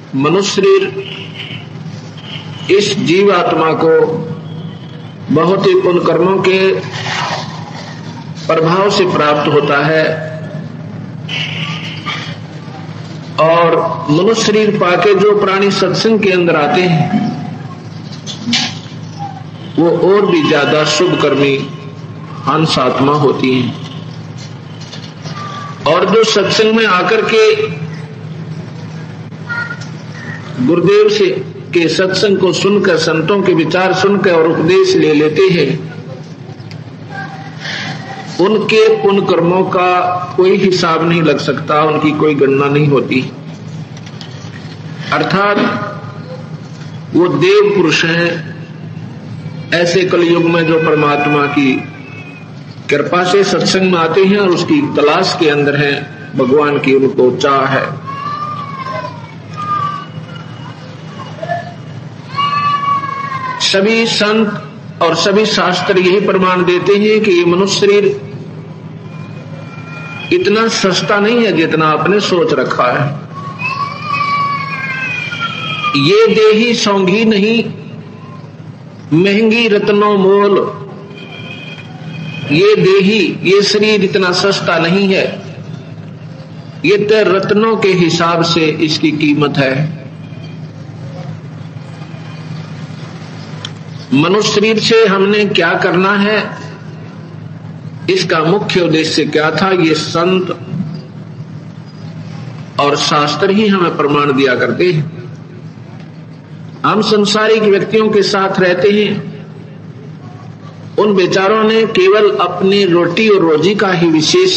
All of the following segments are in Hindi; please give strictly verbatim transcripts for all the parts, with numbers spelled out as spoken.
मनुष्य शरीर इस जीवात्मा को बहुत ही पुण्य कर्मों के प्रभाव से प्राप्त होता है और मनुष्य शरीर पाके जो प्राणी सत्संग के अंदर आते हैं वो और भी ज्यादा शुभ कर्मी हंस आत्मा होती हैं। और जो सत्संग में आकर के गुरुदेव से के सत्संग को सुनकर, संतों के विचार सुनकर और उपदेश ले लेते हैं, उनके पुण्य कर्मों का कोई हिसाब नहीं लग सकता, उनकी कोई गणना नहीं होती। अर्थात वो देव पुरुष हैं ऐसे कलयुग में जो परमात्मा की कृपा से सत्संग में आते हैं और उसकी तलाश के अंदर हैं, भगवान की उनको चाह है। सभी संत और सभी शास्त्र यही प्रमाण देते हैं कि ये मनुष्य शरीर इतना सस्ता नहीं है जितना आपने सोच रखा है। ये देही सौंगी नहीं, महंगी रत्नों मोल। ये देही, ये शरीर इतना सस्ता नहीं है, ये तो रत्नों के हिसाब से इसकी कीमत है। मनुष्य शरीर से हमने क्या करना है, इसका मुख्य उद्देश्य क्या था, ये संत और शास्त्र ही हमें प्रमाण दिया करते हैं। हम संसारिक व्यक्तियों के साथ रहते हैं, उन बेचारों ने केवल अपनी रोटी और रोजी का ही विशेष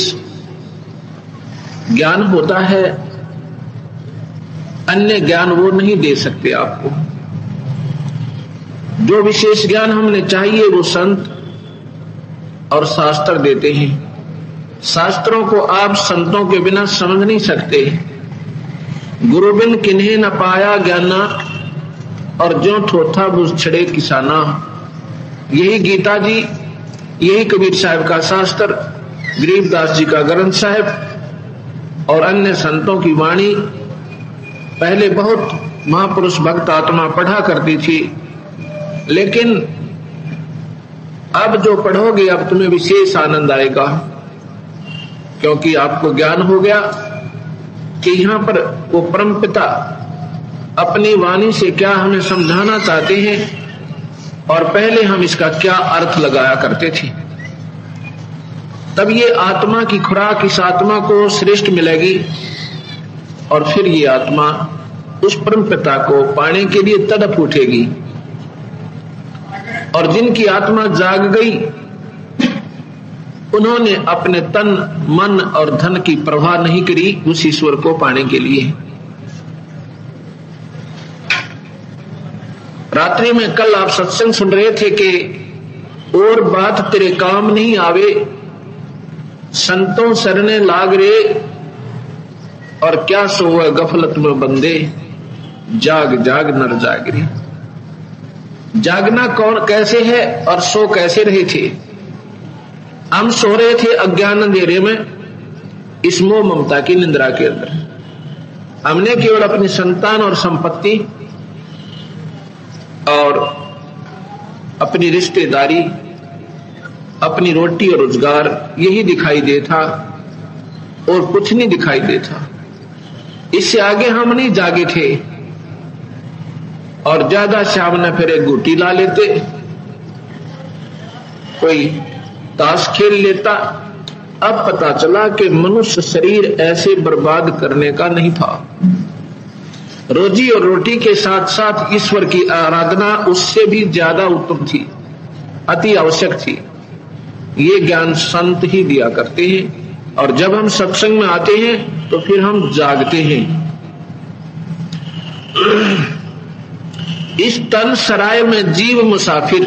ज्ञान होता है, अन्य ज्ञान वो नहीं दे सकते आपको। जो विशेष ज्ञान हमने चाहिए वो संत और शास्त्र देते हैं। शास्त्रों को आप संतों के बिना समझ नहीं सकते। गुरु बिन किन्हें न पाया ज्ञाना और जो थोथा बुझ छड़े किसाना। यही गीता जी, यही कबीर साहब का शास्त्र, गरीबदास जी का ग्रंथ साहब और अन्य संतों की वाणी पहले बहुत महापुरुष भक्त आत्मा पढ़ा करती थी, लेकिन अब जो पढ़ोगे अब तुम्हें विशेष आनंद आएगा, क्योंकि आपको ज्ञान हो गया कि यहां पर वो परम पिता अपनी वाणी से क्या हमें समझाना चाहते हैं और पहले हम इसका क्या अर्थ लगाया करते थे। तब ये आत्मा की खुराक इस आत्मा को श्रेष्ठ मिलेगी और फिर ये आत्मा उस परम पिता को पाने के लिए तड़प उठेगी। और जिनकी आत्मा जाग गई उन्होंने अपने तन मन और धन की परवाह नहीं करी उस ईश्वर को पाने के लिए। रात्रि में कल आप सत्संग सुन रहे थे कि और बात तेरे काम नहीं आवे, संतों सरने लाग रे और क्या सोवे गफलत में बंदे, जाग जाग नर जाग रे। जागना कौन कैसे है और सो कैसे रहे थे। हम सो रहे थे अज्ञान अंधेरे में, इस मोह ममता की निंद्रा के अंदर। हमने केवल अपनी संतान और संपत्ति और अपनी रिश्तेदारी, अपनी रोटी और रोजगार यही दिखाई दे था और कुछ नहीं दिखाई दे था। इससे आगे हम नहीं जागे थे और ज्यादा शाम ने फिर एक गुटी ला लेते, कोई ताश खेल लेता। अब पता चला कि मनुष्य शरीर ऐसे बर्बाद करने का नहीं था। रोजी और रोटी के साथ साथ ईश्वर की आराधना उससे भी ज्यादा उत्तम थी, अति आवश्यक थी। ये ज्ञान संत ही दिया करते हैं और जब हम सत्संग में आते हैं तो फिर हम जागते हैं। इस तन सराय में जीव मुसाफिर,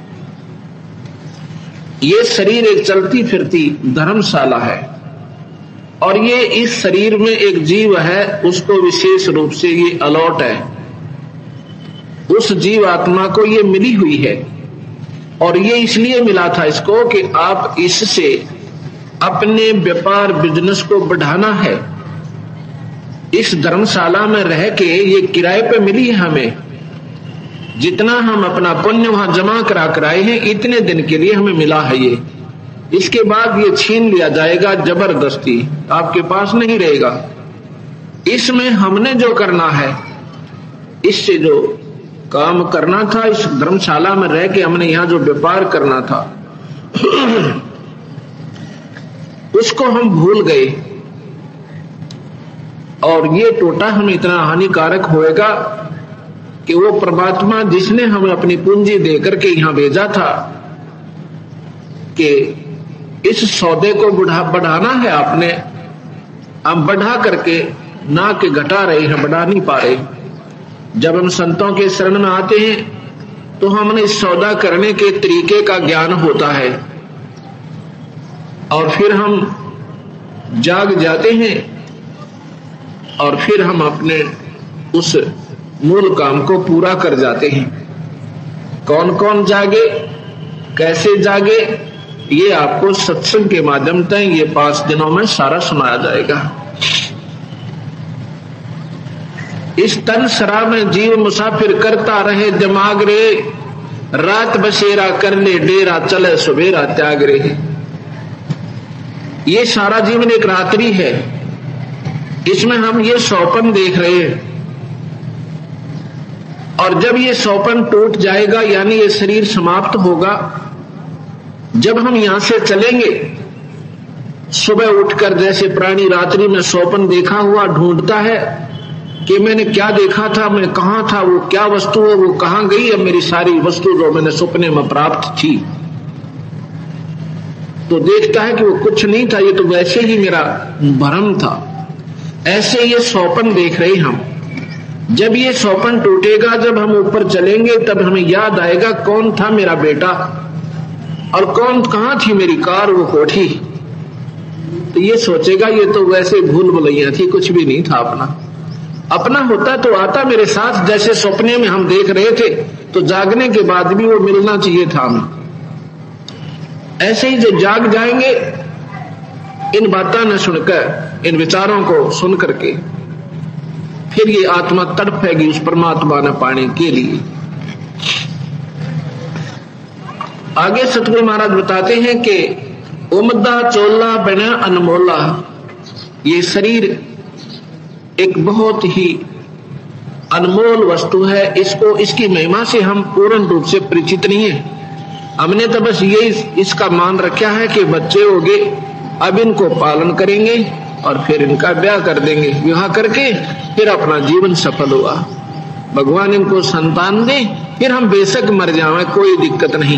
ये शरीर एक चलती फिरती धर्मशाला है और ये इस शरीर में एक जीव है, उसको विशेष रूप से ये अलॉट है। उस जीव आत्मा को ये मिली हुई है और ये इसलिए मिला था इसको कि आप इससे अपने व्यापार बिजनेस को बढ़ाना है। इस धर्मशाला में रह के ये किराए पे मिली है हमें, जितना हम अपना पुण्य वहां जमा करा कर आए हैं इतने दिन के लिए हमें मिला है ये। इसके बाद ये छीन लिया जाएगा जबरदस्ती, आपके पास नहीं रहेगा। इसमें हमने जो करना है, इससे जो काम करना था, इस धर्मशाला में रह के हमने यहाँ जो व्यापार करना था उसको हम भूल गए, और ये टोटा हमें इतना हानिकारक होएगा कि वो परमात्मा जिसने हमें अपनी पूंजी देकर के यहां भेजा था कि इस सौदे को बढ़ा बढ़ाना है आपने, हम बढ़ा करके ना के घटा रहे हैं, बढ़ा नहीं पा रहे। जब हम संतों के शरण में आते हैं तो हमने इस सौदा करने के तरीके का ज्ञान होता है, और फिर हम जाग जाते हैं, और फिर हम अपने उस मूल काम को पूरा कर जाते हैं। कौन कौन जागे, कैसे जागे, ये आपको सत्संग के माध्यम से ये पांच दिनों में सारा सुनाया जाएगा। इस तन शराब में जीव मुसाफिर करता रहे दिमाग रे, रात बसेरा कर ले डेरा चले सुबेरा त्याग रे। ये सारा जीवन एक रात्रि है, इसमें हम ये सौपन देख रहे हैं, और जब ये सौपन टूट जाएगा यानी ये शरीर समाप्त होगा, जब हम यहां से चलेंगे, सुबह उठकर जैसे प्राणी रात्रि में सौपन देखा हुआ ढूंढता है कि मैंने क्या देखा था, मैं कहां था, वो क्या वस्तु है, वो कहां गई, अब मेरी सारी वस्तु जो मैंने सपने में प्राप्त थी, तो देखता है कि वो कुछ नहीं था, ये तो वैसे ही मेरा भ्रम था। ऐसे ये सौपन देख रहे हम। जब ये सौपन टूटेगा, जब हम ऊपर चलेंगे, तब हमें याद आएगा कौन था मेरा बेटा, और कौन कहां थी मेरी कार, वो कोठी। तो ये सोचेगा ये तो वैसे भूल भुलैया थी, कुछ भी नहीं था अपना। अपना होता तो आता मेरे साथ, जैसे सपने में हम देख रहे थे, तो जागने के बाद भी वो मिलना चाहिए था हमें। ऐसे ही जो जाग जाएंगे, इन बातों ने सुनकर, इन विचारों को सुन करके, फिर ये आत्मा तड़पेगी उस परमात्मा ने पाने के लिए। आगे सतगुरु महाराज बताते हैं कि उमदा चोला बना अनमोला, ये शरीर एक बहुत ही अनमोल वस्तु है। इसको, इसकी महिमा से हम पूर्ण रूप से परिचित नहीं है। हमने तो बस ये इसका मान रखा है कि बच्चे होंगे, अब इनको पालन करेंगे और फिर इनका ब्याह कर देंगे, विवाह करके फिर अपना जीवन सफल हुआ। भगवान इनको संतान दे, फिर हम बेशक मर जाए, कोई दिक्कत नहीं।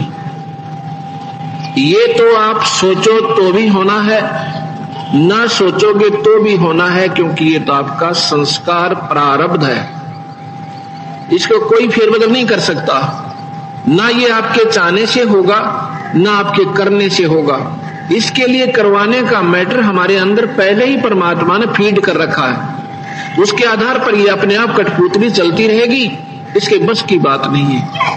ये तो आप सोचो तो भी होना है, ना सोचोगे तो भी होना है, क्योंकि ये तो आपका संस्कार प्रारब्ध है, इसको कोई फेरबदल नहीं कर सकता। ना ये आपके चाहने से होगा, ना आपके करने से होगा। इसके लिए करवाने का मैटर हमारे अंदर पहले ही परमात्मा ने फीड कर रखा है, उसके आधार पर ये अपने आप कठपुतली चलती रहेगी, इसके बस की बात नहीं है।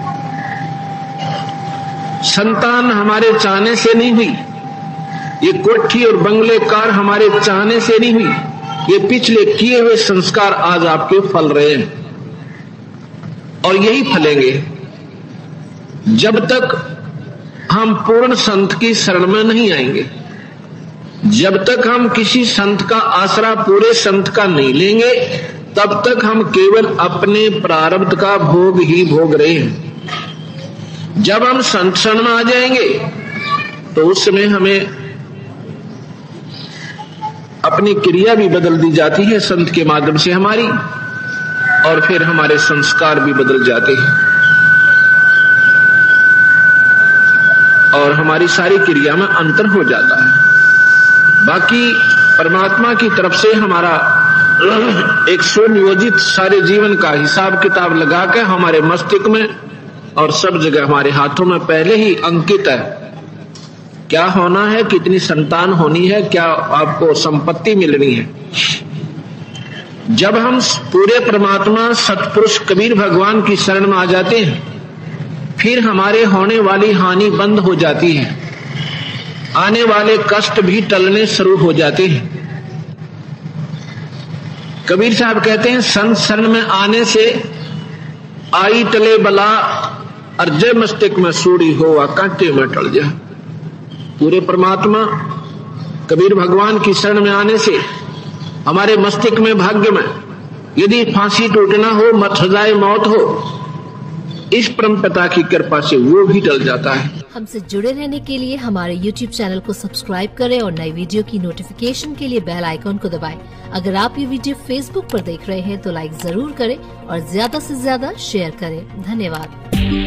संतान हमारे चाहने से नहीं हुई, ये कोठी और बंगले कार हमारे चाहने से नहीं हुई, ये पिछले किए हुए संस्कार आज आपके फल रहे हैं, और यही फलेंगे जब तक हम पूर्ण संत की शरण में नहीं आएंगे। जब तक हम किसी संत का आसरा पूरे संत का नहीं लेंगे, तब तक हम केवल अपने प्रारब्ध का भोग ही भोग रहे हैं। जब हम संत शरण में आ जाएंगे तो उस समय हमें अपनी क्रिया भी बदल दी जाती है संत के माध्यम से हमारी, और फिर हमारे संस्कार भी बदल जाते हैं, और हमारी सारी क्रिया में अंतर हो जाता है। बाकी परमात्मा की तरफ से हमारा एक सुनियोजित सारे जीवन का हिसाब किताब लगा के हमारे मस्तिष्क में और सब जगह हमारे हाथों में पहले ही अंकित है, क्या होना है, कितनी संतान होनी है, क्या आपको संपत्ति मिलनी है। जब हम पूरे परमात्मा सतपुरुष कबीर भगवान की शरण में आ जाते हैं, फिर हमारे होने वाली हानि बंद हो जाती है, आने वाले कष्ट भी टलने शुरू हो जाते हैं। कबीर साहब कहते हैं संत शरण में आने से आई तले बला और जय मस्तिष्क में सूड़ी हो कांटे में टल जा। पूरे परमात्मा कबीर भगवान की शरण में आने से हमारे मस्तिष्क में, भाग्य में यदि फांसी टूटना हो, मत सजाए मौत हो, इस परम पिता की कृपा से वो भी टल जाता है। हमसे जुड़े रहने के लिए हमारे यूट्यूब चैनल को सब्सक्राइब करें और नई वीडियो की नोटिफिकेशन के लिए बेल आइकॉन को दबाएं। अगर आप ये वीडियो फेसबुक पर देख रहे हैं तो लाइक जरूर करें और ज्यादा से ज्यादा शेयर करें। धन्यवाद।